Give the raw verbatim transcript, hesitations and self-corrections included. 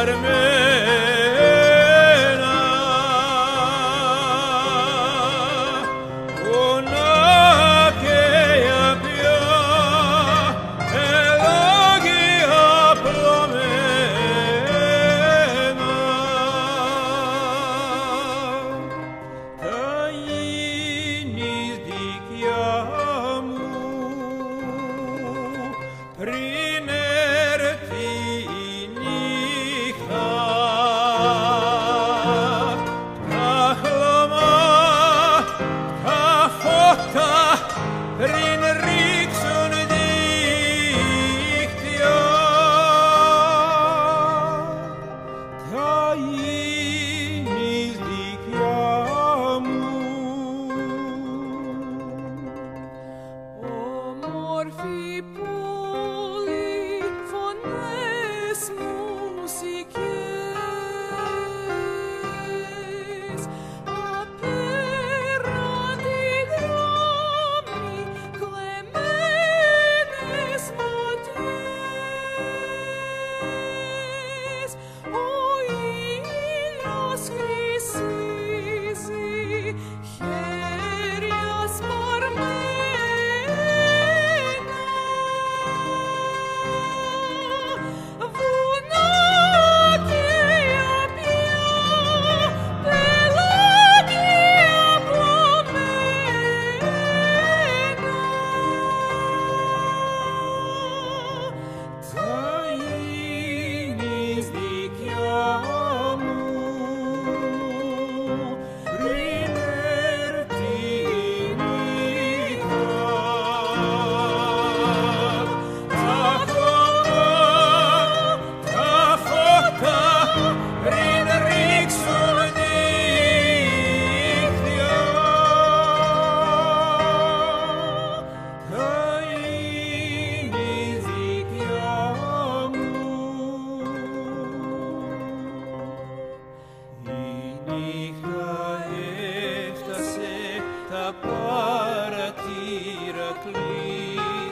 Πριν έρθει η νύχτα, τα χρώμα, τα φώτα, πριν ρίξουν δίχτυα, θα γίνεις δικιά μου. Όμορφη πόλη, φωνές, μουσικές, απέραντη δρόμοι, κλεμμένες ματιές. Ο ήλιος χρυσίζει, χέρια σπαρμένα, βουνά και απιά, πελάγια πλωμμένα. Θα γίνεις δικιά μου πριν έρθει η νύχτα, τα χρώμα, τα φώτα, πριν ρίξουν δίχτυα, θα γίνεις δικιά μου. Η νύχτα έφτασε, τα παρατήρα κλείνουν.